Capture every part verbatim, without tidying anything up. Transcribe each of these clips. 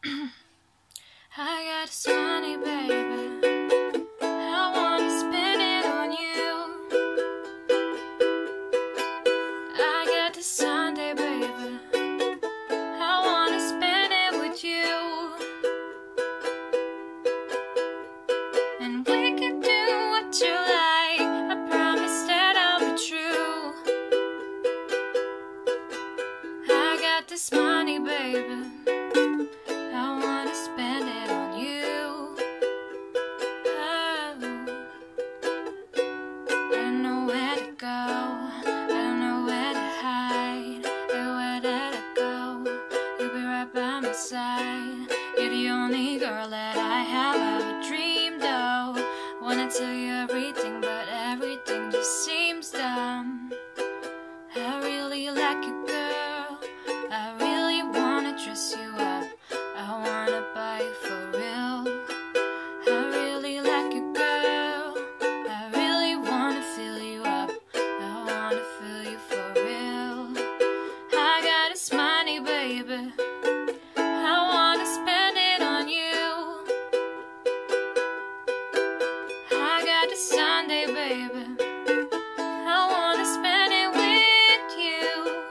I got this money, baby. I wanna spend it on you. I got this Sunday, baby. I wanna spend it with you. And we can do what you like. I promise that I'll be true. I got this money, baby. I wanna spend it on you. Oh. I don't know where to go. I don't know where to hide. Hey, where did I go? You'll be right by my side. You're the only girl that I have ever dreamed of. Wanna tell you everything, but everything just seems dumb. I really like you, girl. I really wanna dress you up. I wanna buy you for real. I really like you, girl. I really wanna fill you up. I wanna fill you for real. I got this money, baby. I wanna spend it on you. I got this Sunday, baby. I wanna spend it with you.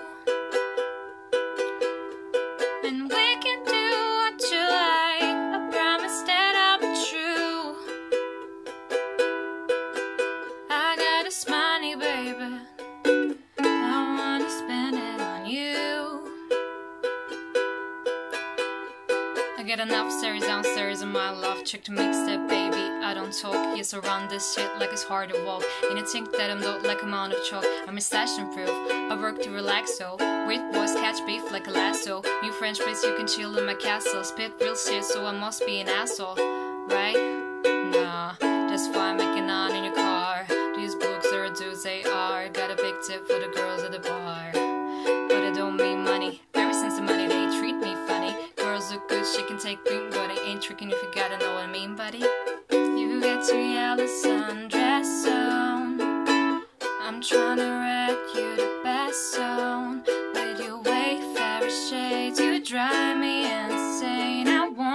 And we can do what you like. I promise that I'll be true. I got this money, baby. I wanna spend it on you. I get enough upstairs, downstairs, and my love chick to mix that, baby. I don't talk, yes, around this shit like it's hard to walk. And you think that I'm not like I'm on of chalk. I'm recession proof, I work to relax, so weird boys catch beef like a lasso. New French bitch, you can chill in my castle. Spit real shit, so I must be an asshole, right? Nah, that's why I'm making on in your car. These books are dudes, they are. Got a big tip for the girls at the bar. But I don't mean money. Ever since the money, they treat me funny. Girls look good, she can take green, but they ain't tricking if you gotta know what I mean, buddy. You got your yellow sundress on. I'm tryna wreck you the best zone. With your wayfarer shades, you drive me insane. I want